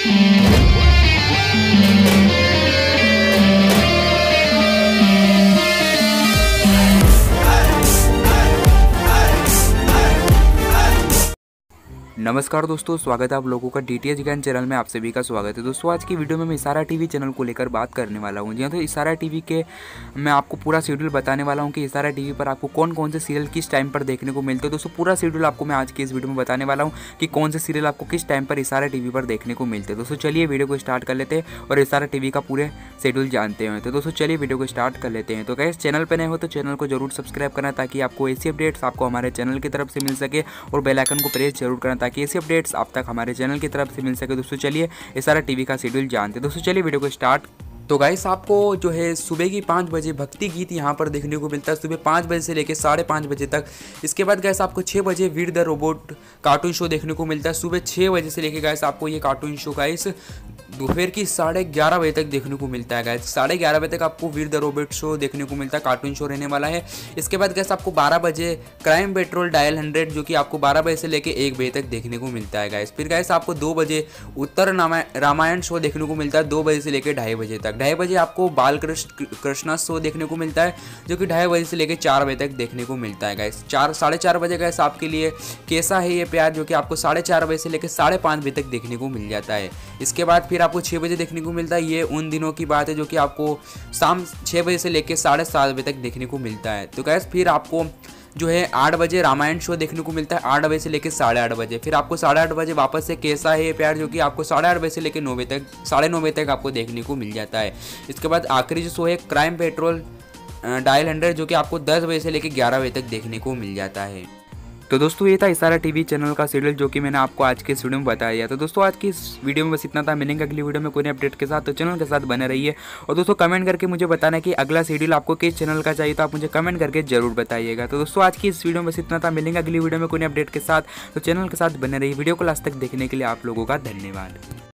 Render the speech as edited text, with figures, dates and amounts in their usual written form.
नमस्कार दोस्तों, स्वागत है आप लोगों का डीटीएच ज्ञान चैनल में। आप सभी का स्वागत है दोस्तों। आज की वीडियो में मैं इशारा टीवी चैनल को लेकर बात करने वाला हूं। जी हाँ, तो इशारा टीवी के मैं आपको पूरा शेड्यूल बताने वाला हूं कि इशारा टीवी पर आपको कौन कौन से सीरियल किस टाइम पर देखने को मिलते हैं। दोस्तों पूरा शेड्यूल आपको मैं आज की इस वीडियो में बताने वाला हूँ कि कौन से सीरियल आपको किस टाइम पर इशारा टीवी पर देखने को मिलते हैं। दोस्तों चलिए वीडियो को स्टार्ट कर लेते हैं और इशारा टीवी का पूरे शेड्यूल जानते हैं। तो दोस्तों चलिए वीडियो को स्टार्ट कर लेते हैं। तो गाइस, चैनल पर नए हो तो चैनल को जरूर सब्सक्राइब करना ताकि आपको ऐसी अपडेट्स आपको हमारे चैनल की तरफ से मिल सके, और बेल आइकन को प्रेस जरूर करना ताकि ऐसी अपडेट्स आप तक हमारे चैनल की तरफ से मिल सके। दोस्तों चलिए इशारा टीवी का शेड्यूल जानते हैं। दोस्तों चलिए वीडियो को स्टार्ट। तो गाइस, आपको जो है सुबह की 5 बजे भक्ति गीत यहाँ पर देखने को मिलता है, सुबह 5 बजे से लेकर 5:30 बजे तक। इसके बाद गाइस आपको 6 बजे Vir the robot cartoon show देखने को मिलता है, सुबह 6 बजे से लेकर गाइस आपको ये कार्टून शो गाइस दोपहर की 11:30 बजे तक देखने को मिलता है। गाइस 11:30 बजे तक आपको वीर द रोबोट शो देखने को मिलता है, कार्टून शो रहने वाला है। इसके बाद गाइस आपको 12 बजे क्राइम पेट्रोल डायल 100 जो कि आपको 12 बजे से लेकर 1 बजे तक देखने को मिलता है। गाइस फिर गाइस आपको 2 बजे उत्तर रामायण शो देखने को मिलता है, 2 बजे से लेकर 2:30 बजे तक। 2:30 बजे आपको बाल कृष्णा शो देखने को मिलता है जो कि 2:30 बजे से लेकर 4 बजे तक देखने को मिलता है। गाइस 4-4:30 बजे गाइस आपके लिए कैसा है ये प्यार जो कि आपको 4:30 बजे से लेकर 5:30 बजे तक देखने को मिल जाता है। इसके बाद फिर आपको 6 बजे देखने को मिलता है, ये उन दिनों की बात है जो कि आपको शाम 6 बजे से लेकर 7:30 बजे तक देखने को मिलता है। तो गाइस फिर आपको जो है 8 बजे रामायण शो देखने को मिलता है, 8 बजे से लेकर 8:30 बजे। फिर आपको 8:30 बजे वापस से कैसा है ये प्यार जो कि आपको 8:30 बजे से लेकर 9 बजे तक 9:30 बजे तक आपको देखने को मिल जाता है। इसके बाद आखिरी जो शो है क्राइम पेट्रोल डायल 100 जो कि आपको 10 बजे से लेकर 11 बजे तक देखने को मिल जाता है। तो दोस्तों ये था इशारा टीवी चैनल का शेड्यूल जो कि मैंने आपको आज के इस वीडियो में बताया। तो दोस्तों आज की इस वीडियो में बस इतना था। मिलेंगे अगली वीडियो में कोई अपडेट के साथ, तो चैनल के साथ बने रहिए। और दोस्तों कमेंट करके मुझे बताना कि अगला शेड्यूल आपको किस चैनल का चाहिए, तो आप मुझे कमेंट करके जरूर बताइएगा। तो दोस्तों आज की इस वीडियो में बस इतना था। मिलेंगे अगली वीडियो में कोई अपडेट के साथ, तो चैनल के साथ बने रहिए। वीडियो को लास्ट तक देखने के लिए आप लोगों का धन्यवाद।